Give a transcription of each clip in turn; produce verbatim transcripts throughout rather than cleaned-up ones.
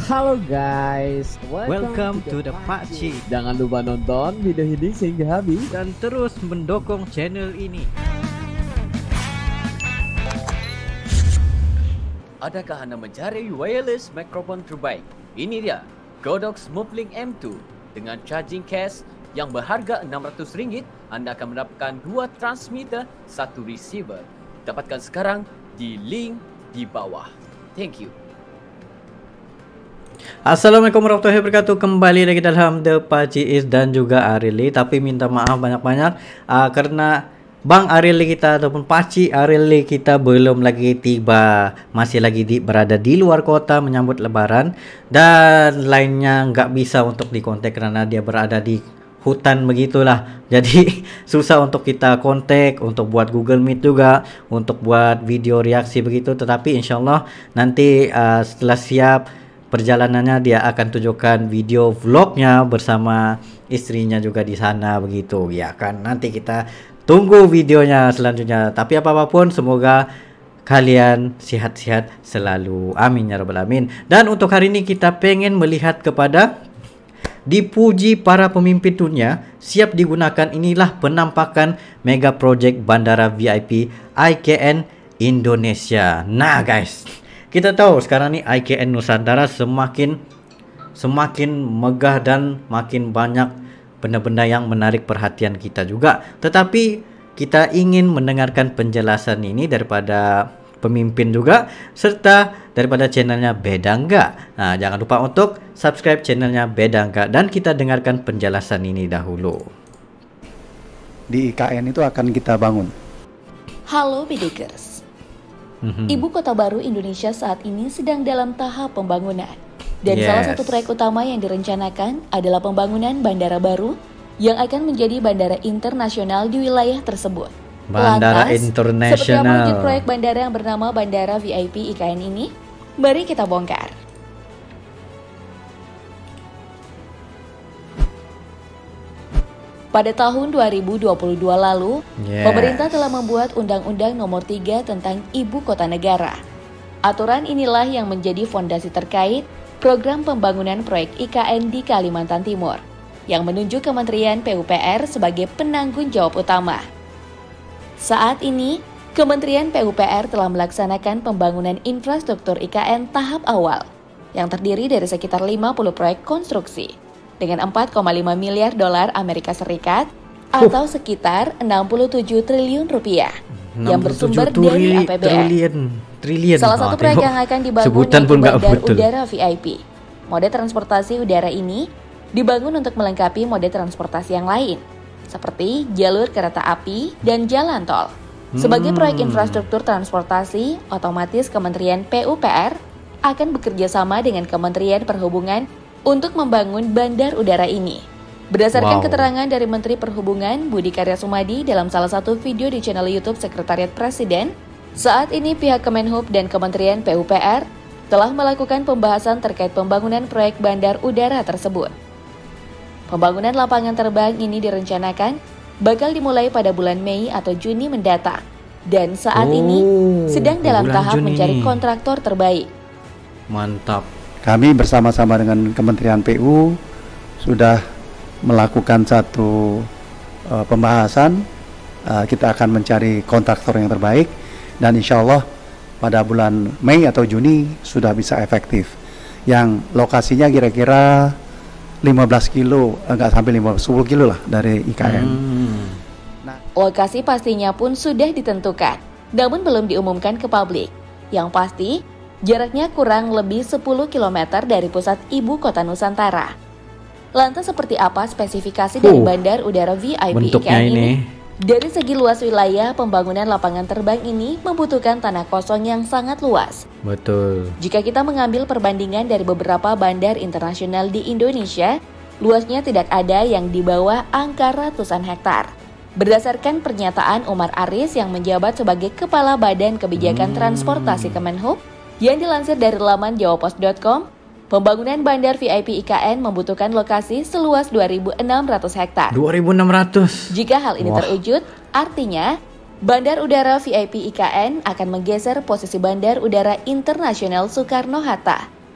Halo guys, Welcome to the Pakcik. Jangan lupa nonton video ini sehingga habis dan terus mendukung channel ini. Adakah Anda mencari wireless microphone terbaik? Ini dia, Godox Movelink M two. Dengan charging case yang berharga enam ratus ringgit, Anda akan mendapatkan dua transmitter, satu receiver. Dapatkan sekarang di link di bawah. Thank you. Assalamualaikum warahmatullahi wabarakatuh. Kembali lagi dalam The Pakcik dan juga Arili. Tapi minta maaf banyak-banyak uh, karena Bang Arili kita ataupun Pakcik Arili kita belum lagi tiba, masih lagi di, berada di luar kota menyambut lebaran. Dan lainnya nggak bisa untuk dikontak karena dia berada di hutan begitulah. Jadi susah untuk kita kontak, untuk buat Google Meet juga, untuk buat video reaksi begitu. Tetapi insyaallah nanti uh, setelah siap perjalanannya dia akan tunjukkan video vlognya bersama istrinya juga di sana begitu ya kan. Nanti kita tunggu videonya selanjutnya. Tapi apapun semoga kalian sehat-sehat selalu, amin ya rabbal alamin. Dan untuk hari ini kita pengen melihat kepada dipuji para pemimpin dunia siap digunakan. Inilah penampakan mega project Bandara V I P I K N Indonesia. Nah guys, kita tahu sekarang nih I K N Nusantara semakin semakin megah dan makin banyak benda-benda yang menarik perhatian kita juga. Tetapi kita ingin mendengarkan penjelasan ini daripada pemimpin juga serta daripada channelnya Beda Enggak. Nah, jangan lupa untuk subscribe channelnya Beda Enggak dan kita dengarkan penjelasan ini dahulu. Di I K N itu akan kita bangun. Halo Bedekers. Ibu kota baru Indonesia saat ini sedang dalam tahap pembangunan. Dan Yes. salah satu proyek utama yang direncanakan adalah pembangunan bandara baru yang akan menjadi bandara internasional di wilayah tersebut. Bandara Lantas, internasional. seperti apa wujud proyek bandara yang bernama Bandara V I P I K N ini? Mari kita bongkar. Pada tahun dua ribu dua puluh dua lalu, Yes. pemerintah telah membuat Undang-Undang Nomor tiga tentang Ibu Kota Negara. Aturan inilah yang menjadi fondasi terkait program pembangunan proyek I K N di Kalimantan Timur, yang menunjuk Kementerian P U P R sebagai penanggung jawab utama. Saat ini, Kementerian P U P R telah melaksanakan pembangunan infrastruktur I K N tahap awal, yang terdiri dari sekitar lima puluh proyek konstruksi, dengan empat koma lima miliar dolar Amerika Serikat atau sekitar enam puluh tujuh triliun rupiah yang bersumber dari A P B N. Triliun, triliun. Salah satu Oh, proyek tengok. yang akan dibangun Sebutan yaitu pun nggak Bandar betul. Udara V I P. Mode transportasi udara ini dibangun untuk melengkapi mode transportasi yang lain, seperti jalur kereta api dan jalan tol. Sebagai proyek Hmm. infrastruktur transportasi, otomatis Kementerian P U P R akan bekerja sama dengan Kementerian Perhubungan untuk membangun bandar udara ini. Berdasarkan Wow. keterangan dari Menteri Perhubungan Budi Karya Sumadi dalam salah satu video di channel YouTube Sekretariat Presiden, saat ini pihak Kemenhub dan Kementerian P U P R telah melakukan pembahasan terkait pembangunan proyek bandar udara tersebut. Pembangunan lapangan terbang ini direncanakan bakal dimulai pada bulan Mei atau Juni mendatang, dan saat ini Oh, sedang dalam bulan tahap Juni. mencari kontraktor terbaik. Mantap. Kami bersama-sama dengan Kementerian P U sudah melakukan satu uh, pembahasan. Uh, kita akan mencari kontraktor yang terbaik dan insya Allah pada bulan Mei atau Juni sudah bisa efektif. Yang lokasinya kira-kira lima belas kilo, enggak sampai lima belas, sepuluh kilo lah dari I K N. Hmm. Lokasi pastinya pun sudah ditentukan, namun belum diumumkan ke publik. Yang pasti, jaraknya kurang lebih sepuluh kilometer dari pusat ibu kota Nusantara. Lantas seperti apa spesifikasi dari Huh, Bandar Udara V I P I K bentuknya N ini? ini. Dari segi luas wilayah, pembangunan lapangan terbang ini membutuhkan tanah kosong yang sangat luas. Betul. Jika kita mengambil perbandingan dari beberapa bandar internasional di Indonesia, luasnya tidak ada yang di bawah angka ratusan hektar. Berdasarkan pernyataan Umar Aris yang menjabat sebagai Kepala Badan Kebijakan Hmm. Transportasi Kemenhub, yang dilansir dari laman jawapos dot com, pembangunan bandar V I P I K N membutuhkan lokasi seluas dua ribu enam ratus hektar. dua ribu enam ratus. Jika hal ini Wah. terwujud, artinya Bandar Udara V I P I K N akan menggeser posisi Bandar Udara Internasional Soekarno-Hatta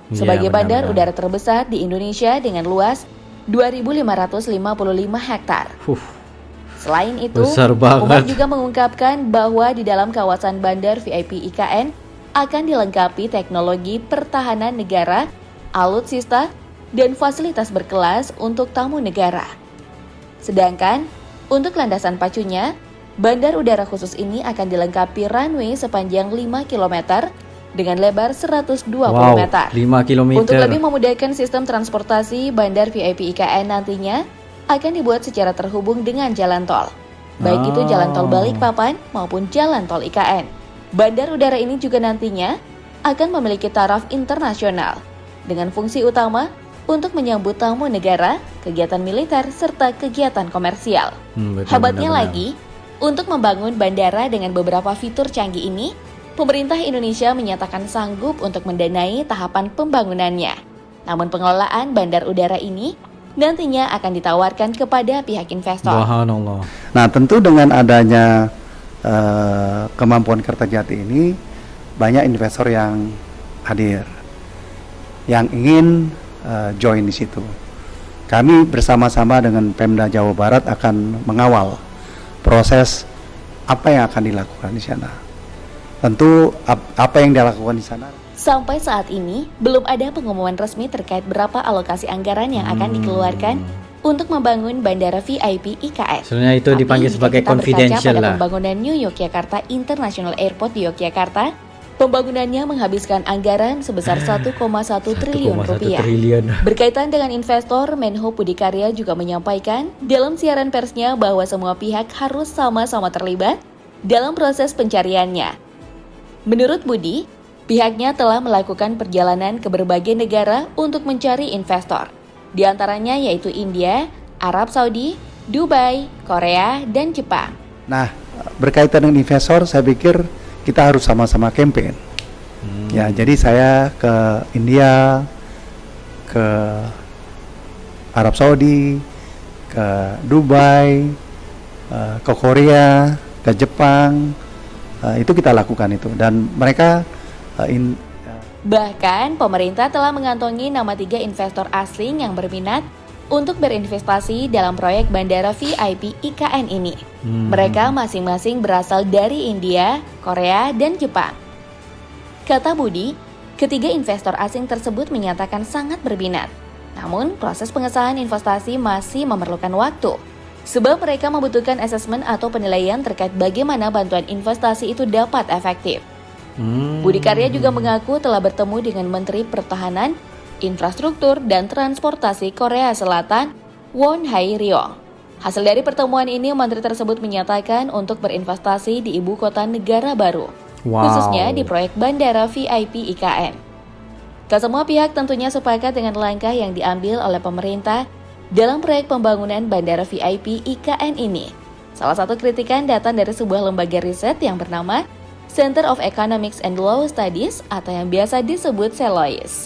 sebagai Iya, bandar benar-benar. udara terbesar di Indonesia dengan luas dua ribu lima ratus lima puluh lima hektar. Huh, Selain itu, besar banget. Umar juga mengungkapkan bahwa di dalam kawasan bandar V I P I K N akan dilengkapi teknologi pertahanan negara, alutsista, dan fasilitas berkelas untuk tamu negara. Sedangkan, untuk landasan pacunya, bandar udara khusus ini akan dilengkapi runway sepanjang lima kilometer dengan lebar seratus dua puluh wow, meter. lima kilometer. Untuk lebih memudahkan sistem transportasi, bandar V I P I K N nantinya akan dibuat secara terhubung dengan jalan tol, baik itu jalan tol Oh. Balikpapan maupun jalan tol I K N. Bandar udara ini juga nantinya akan memiliki taraf internasional dengan fungsi utama untuk menyambut tamu negara, kegiatan militer, serta kegiatan komersial. Hmm, betul, Hebatnya benar-benar. lagi, untuk membangun bandara dengan beberapa fitur canggih ini, pemerintah Indonesia menyatakan sanggup untuk mendanai tahapan pembangunannya. Namun pengelolaan bandar udara ini nantinya akan ditawarkan kepada pihak investor. Subhanallah. Nah, tentu dengan adanya eh, kemampuan Kertajati ini, banyak investor yang hadir, yang ingin eh, join di situ. Kami bersama-sama dengan Pemda Jawa Barat akan mengawal proses apa yang akan dilakukan di sana. Tentu ap- apa yang dilakukan di sana. Sampai saat ini, belum ada pengumuman resmi terkait berapa alokasi anggaran yang akan dikeluarkan untuk membangun Bandara V I P I K N. Sebenarnya itu Tapi dipanggil jika sebagai kita berkaca confidential pada lah. pembangunan New Yogyakarta International Airport di Yogyakarta, pembangunannya menghabiskan anggaran sebesar satu koma satu triliun satu koma satu rupiah. triliun. Berkaitan dengan investor, Menhub Budi Karya juga menyampaikan dalam siaran persnya bahwa semua pihak harus sama-sama terlibat dalam proses pencariannya. Menurut Budi, pihaknya telah melakukan perjalanan ke berbagai negara untuk mencari investor. Di antaranya yaitu India, Arab Saudi, Dubai, Korea, dan Jepang. Nah, berkaitan dengan investor, saya pikir kita harus sama-sama campaign. Ya, jadi saya ke India, ke Arab Saudi, ke Dubai, eh, ke Korea, ke Jepang, eh, itu kita lakukan itu. Dan mereka eh, in, Bahkan, pemerintah telah mengantongi nama tiga investor asing yang berminat untuk berinvestasi dalam proyek Bandara V I P I K N ini. Hmm. Mereka masing-masing berasal dari India, Korea, dan Jepang. Kata Budi, ketiga investor asing tersebut menyatakan sangat berminat. Namun, proses pengesahan investasi masih memerlukan waktu. Sebab mereka membutuhkan asesmen atau penilaian terkait bagaimana bantuan investasi itu dapat efektif. Hmm. Budi Karya juga mengaku telah bertemu dengan Menteri Pertahanan, Infrastruktur, dan Transportasi Korea Selatan, Won Hai Ryong. Hasil dari pertemuan ini, menteri tersebut menyatakan untuk berinvestasi di ibu kota negara baru, Wow. khususnya di proyek Bandara V I P I K N. Kesemua pihak tentunya sepakat dengan langkah yang diambil oleh pemerintah dalam proyek pembangunan Bandara V I P I K N ini. Salah satu kritikan datang dari sebuah lembaga riset yang bernama Center of Economics and Law Studies atau yang biasa disebut Celois.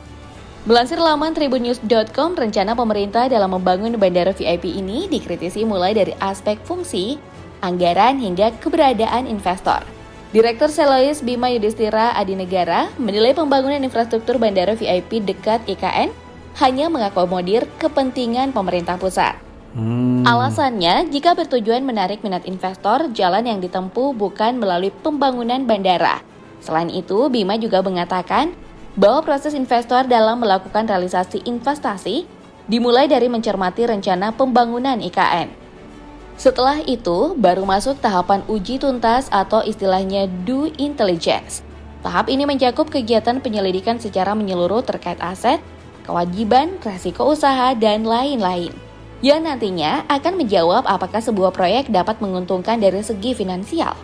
Melansir laman tribunnews dot com, rencana pemerintah dalam membangun bandara V I P ini dikritisi mulai dari aspek fungsi, anggaran, hingga keberadaan investor. Direktur Celois Bima Yudhistira Adinegara menilai pembangunan infrastruktur bandara V I P dekat I K N hanya mengakomodir kepentingan pemerintah pusat. Hmm. Alasannya, jika bertujuan menarik minat investor, jalan yang ditempuh bukan melalui pembangunan bandara. Selain itu, Bima juga mengatakan bahwa proses investor dalam melakukan realisasi investasi dimulai dari mencermati rencana pembangunan I K N. Setelah itu, baru masuk tahapan uji tuntas atau istilahnya due intelligence. Tahap ini mencakup kegiatan penyelidikan secara menyeluruh terkait aset, kewajiban, resiko usaha, dan lain-lain, yang nantinya akan menjawab apakah sebuah proyek dapat menguntungkan dari segi finansial.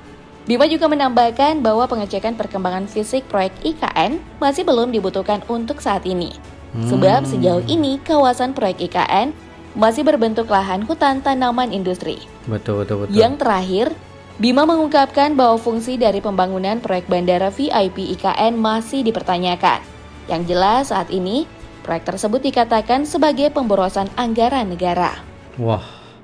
Bima juga menambahkan bahwa pengecekan perkembangan fisik proyek I K N masih belum dibutuhkan untuk saat ini. Sebab sejauh ini kawasan proyek I K N masih berbentuk lahan hutan tanaman industri. Betul, betul, betul. Yang terakhir, Bima mengungkapkan bahwa fungsi dari pembangunan proyek bandara V I P I K N masih dipertanyakan. Yang jelas saat ini, proyek tersebut dikatakan sebagai pemborosan anggaran negara. Wah,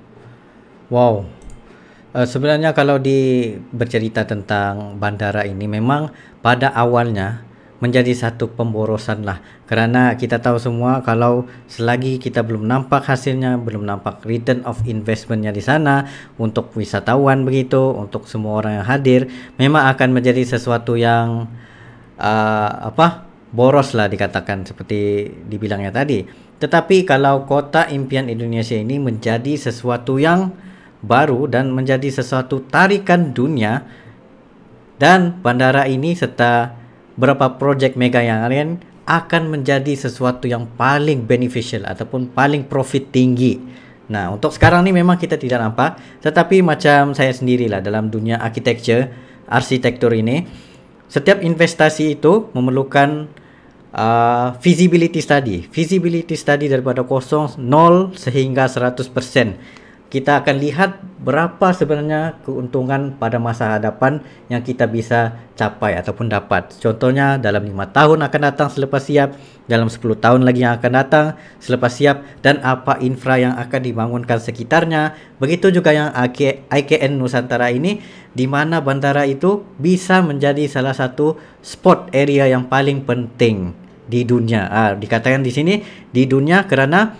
wow. Uh, sebenarnya kalau di bercerita tentang bandara ini, memang pada awalnya menjadi satu pemborosan lah, karena kita tahu semua kalau selagi kita belum nampak hasilnya, belum nampak return of investmentnya di sana untuk wisatawan begitu, untuk semua orang yang hadir, memang akan menjadi sesuatu yang uh, apa boros lah dikatakan seperti dibilangnya tadi. Tetapi kalau kota impian Indonesia ini menjadi sesuatu yang baru dan menjadi sesuatu tarikan dunia, dan bandara ini serta beberapa projek mega yang lain akan menjadi sesuatu yang paling beneficial ataupun paling profit tinggi. Nah, untuk sekarang ni memang kita tidak nampak, tetapi macam saya sendirilah dalam dunia architecture, arsitektur ini, setiap investasi itu memerlukan uh, feasibility study. Feasibility study daripada kosong, nol sehingga seratus persen. Kita akan lihat berapa sebenarnya keuntungan pada masa hadapan yang kita bisa capai ataupun dapat. Contohnya dalam lima tahun akan datang selepas siap, dalam sepuluh tahun lagi yang akan datang selepas siap, dan apa infra yang akan dibangunkan sekitarnya. Begitu juga yang I K N Nusantara ini, di mana bandara itu bisa menjadi salah satu spot area yang paling penting di dunia. Ah, dikatakan di sini di dunia karena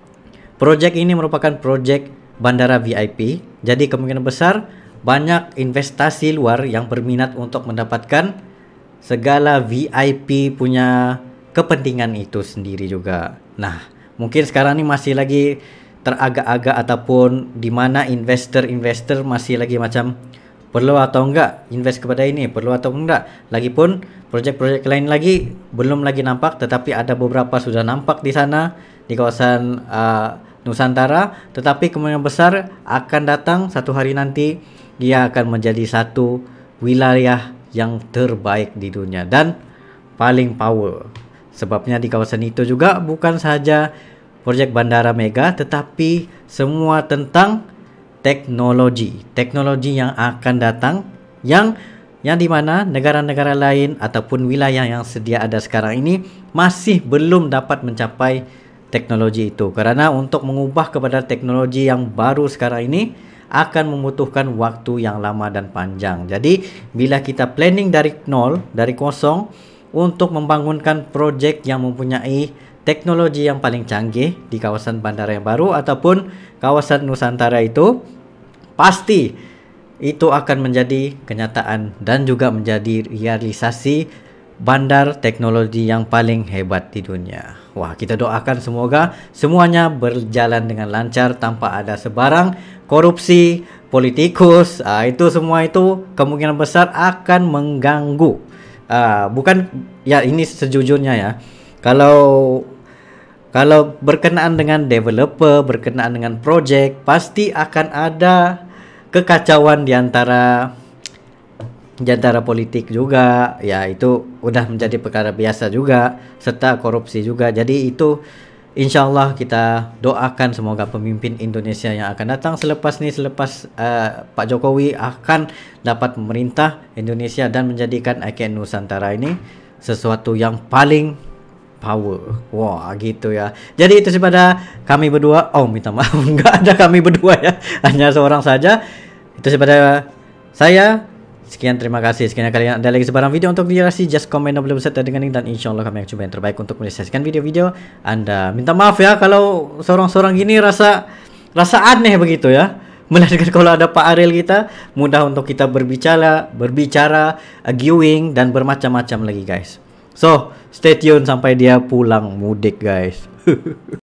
projek ini merupakan projek bandara V I P, jadi kemungkinan besar banyak investasi luar yang berminat untuk mendapatkan segala V I P punya kepentingan itu sendiri juga. Nah, mungkin sekarang ini masih lagi teragak-agak ataupun di mana investor-investor masih lagi macam perlu atau enggak invest kepada ini, perlu atau enggak. Lagipun projek-projek lain lagi belum lagi nampak, tetapi ada beberapa sudah nampak di sana di kawasan uh, Nusantara, tetapi kemungkinan besar akan datang satu hari nanti dia akan menjadi satu wilayah yang terbaik di dunia dan paling power. Sebabnya di kawasan itu juga bukan saja projek bandara mega, tetapi semua tentang teknologi, teknologi yang akan datang, yang yang dimana negara-negara lain ataupun wilayah yang sedia ada sekarang ini masih belum dapat mencapai teknologi itu, karena untuk mengubah kepada teknologi yang baru sekarang ini akan membutuhkan waktu yang lama dan panjang. Jadi bila kita planning dari nol, dari kosong untuk membangunkan projek yang mempunyai teknologi yang paling canggih di kawasan bandara yang baru ataupun kawasan Nusantara itu, pasti itu akan menjadi kenyataan dan juga menjadi realisasi bandar teknologi yang paling hebat di dunia. Wah, kita doakan semoga semuanya berjalan dengan lancar tanpa ada sebarang korupsi, politikus. Ah, itu semua itu kemungkinan besar akan mengganggu. Ah, bukan ya, ini sejujurnya ya. Kalau kalau berkenaan dengan developer, berkenaan dengan project, pasti akan ada kekacauan di antara di antara politik juga, ya itu udah menjadi perkara biasa juga, serta korupsi juga. Jadi itu insyaallah kita doakan semoga pemimpin Indonesia yang akan datang selepas ni, selepas uh, Pak Jokowi akan dapat memerintah Indonesia dan menjadikan I K N Nusantara ini sesuatu yang paling power. Wah, gitu ya. Jadi itu daripada kami berdua. Oh, minta maaf, enggak ada kami berdua ya, hanya seorang saja. Itu daripada saya. Sekian, terima kasih. Sekian kali ada lagi sebarang video untuk durasi. Just comment dan belum serta dengan link, dan insyaallah kami akan coba yang terbaik untuk menyelesaikan video-video Anda. Minta maaf ya kalau seorang-seorang gini rasa rasa aneh begitu ya. Melainkan kalau ada Pak Ariel kita mudah untuk kita berbicara, berbicara, arguing dan bermacam-macam lagi guys. So, stay tune sampai dia pulang mudik guys.